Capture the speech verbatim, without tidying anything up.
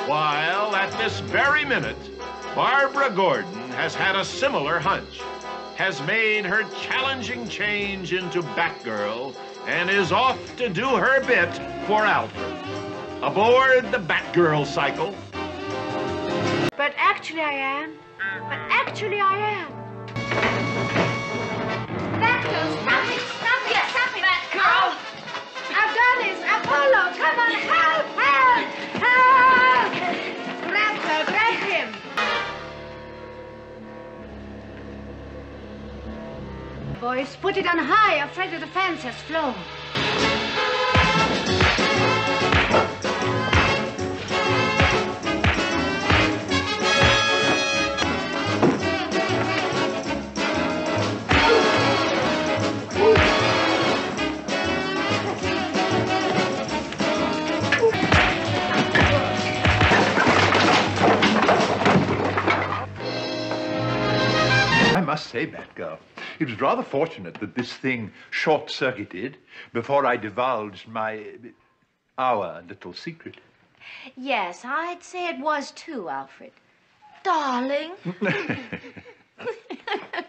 While at this very minute, Barbara Gordon has had a similar hunch, has made her challenging change into Batgirl, and is off to do her bit for Alfred. Aboard the Batgirl cycle. But actually I am. But actually I am. Batgirl, stop it, stop it, stop it. Batgirl! Adonis, Apollo, come on, help, help, help! Grab her, grab him. Boys, put it on high, afraid of the fence has flown. I must say, Batgirl, it was rather fortunate that this thing short-circuited before I divulged my... our little secret. Yes, I'd say it was too, Alfred. Darling.